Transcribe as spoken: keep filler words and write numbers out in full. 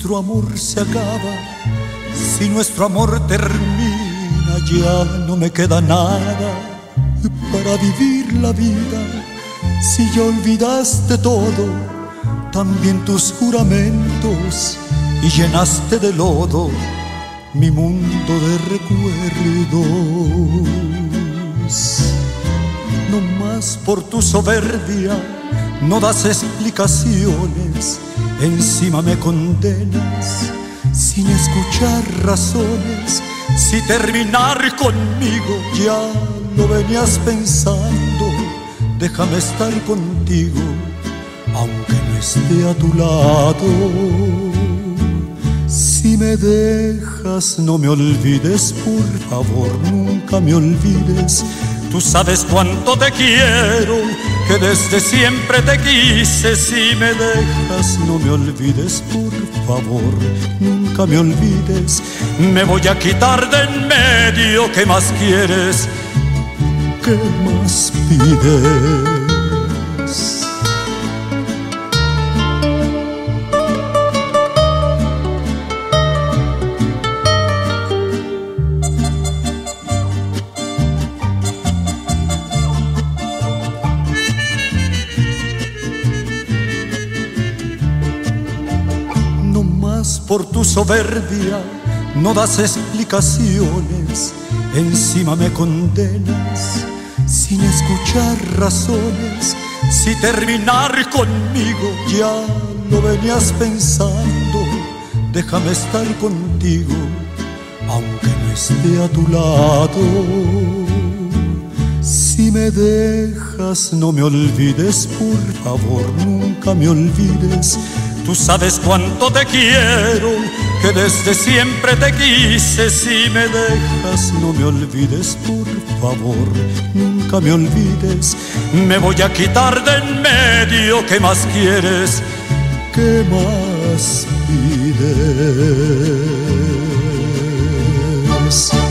nuestro amor se acaba, si nuestro amor termina, ya no me queda nada para vivir la vida. Si ya olvidaste todo, también tus juramentos, y llenaste de lodo mi mundo de recuerdos. No más por tu soberbia no das explicaciones, encima me condenas sin escuchar razones. Si terminar conmigo ya lo venías pensando, déjame estar contigo aunque no esté a tu lado. Si me dejas, no me olvides, por favor, nunca me olvides. Tú sabes cuánto te quiero, que desde siempre te quise. Si me dejas, no me olvides, por favor, nunca me olvides. Me voy a quitar de en medio, ¿qué más quieres? ¿Qué más pides? Por tu soberbia no das explicaciones, encima me condenas sin escuchar razones. Si terminar conmigo ya lo venías pensando, déjame estar contigo aunque no esté a tu lado. Si me dejas, no me olvides, por favor, nunca me olvides. Tú sabes cuánto te quiero, que desde siempre te quise. Si me dejas, no me olvides, por favor, nunca me olvides. Me voy a quitar de en medio, ¿qué más quieres? ¿Qué más pides?